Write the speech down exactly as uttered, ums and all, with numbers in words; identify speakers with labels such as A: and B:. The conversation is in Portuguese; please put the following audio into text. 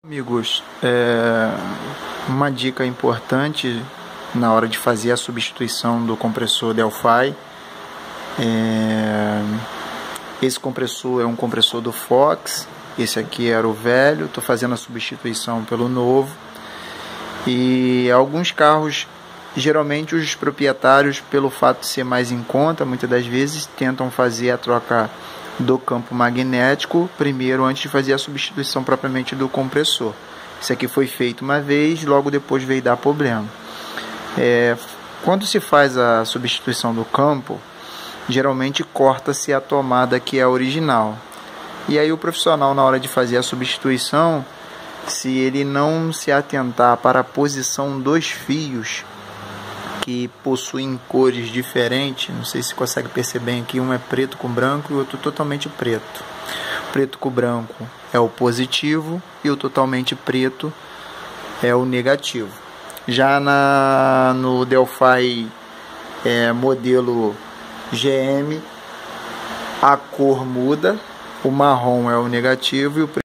A: Amigos, é, uma dica importante na hora de fazer a substituição do compressor Delphi. É, esse compressor é um compressor do Fox, esse aqui era o velho, estou fazendo a substituição pelo novo. E alguns carros, geralmente os proprietários, pelo fato de ser mais em conta, muitas das vezes tentam fazer a troca do campo magnético primeiro, antes de fazer a substituição propriamente do compressor. Isso aqui foi feito uma vez, logo depois veio dar problema. É, quando se faz a substituição do campo, geralmente corta-se a tomada que é a original. E aí o profissional, na hora de fazer a substituição, se ele não se atentar para a posição dos fios, que possuem cores diferentes, não sei se consegue perceber aqui, um é preto com branco e o outro totalmente preto. O preto com branco é o positivo e o totalmente preto é o negativo. Já na, no Delphi é, modelo G M, a cor muda, o marrom é o negativo e o